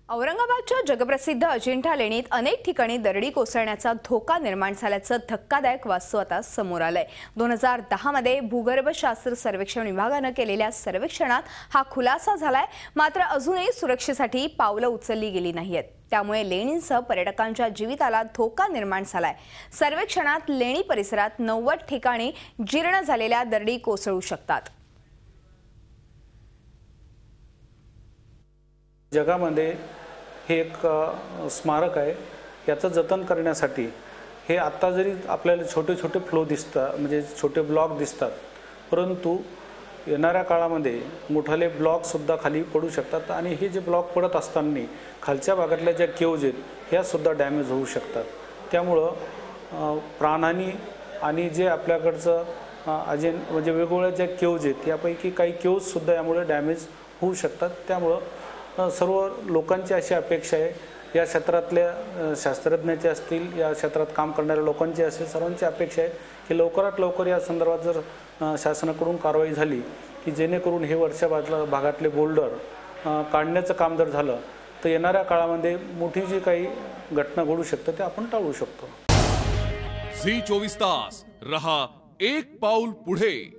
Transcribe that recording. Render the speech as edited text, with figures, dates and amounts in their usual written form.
औरंगाबादच्या जगप्रसिद्ध अजिंठा लेणीत अनेक ठिकाणी दरडी कोसळण्याचा धोका निर्माण झाल्याचं धक्कादायक वास्तव आता समोर आलंय। 2010 मध्ये भूगर्भशास्त्र सर्वेक्षण विभागाने केलेल्या सर्वेक्षणात हा खुलासा झालाय। मात्र अजूनही सुरक्षेसाठी पावलं उचलली गेली नाहीयेत। त्यामुळे लेणींसह पर्यटकांच्या जीविताला धोका निर्माण झालाय। सर्वेक्षणात लेणी परिसरात 90 ठिकाणी जीर्ण झालेल्या दरडी कोसळू शकतात। जगामध्ये हे एक स्मारक आहे। याचं जतन करण्यासाठी हे आता जरी आपल्याला छोटे छोटे फ्लो दिसतात, म्हणजे छोटे ब्लॉक दिसतात, परंतु येणाऱ्या काळामध्ये मोठाले ब्लॉक सुद्धा खाली पडू शकतात आणि हे जे ब्लॉक पडत असताना खालच्या भागातल्या ज्या केव्ज आहेत ह्या सुद्धा डॅमेज होऊ शकतात। त्यामुळं प्राणहानी आणि जे आपल्याकडचं म्हणजे वेगवेगळ्या ज्या केव्ज आहेत यापैकी काही केव्ज सुद्धा यामुळे डॅमेज होऊ शकतात। त्यामुळं सर्व लोकांची अशी अपेक्षा आहे, या क्षेत्रातल्या शास्त्रज्ञांची असतील, या क्षेत्रात काम करणाऱ्या लोकांची असेल, सर्वांची अपेक्षा आहे की लवकरात लवकर या संदर्भात जर शासनाकडून कारवाई झाली की जेणेकरून हे वरच्या भागातले बोल्डर काढण्याचं काम जर झालं तर येणाऱ्या काळामध्ये मोठी जी काही घटना घडू शकते ते आपण टाळू शकतो। झी 24 तास रहा एक पाऊल पुढे।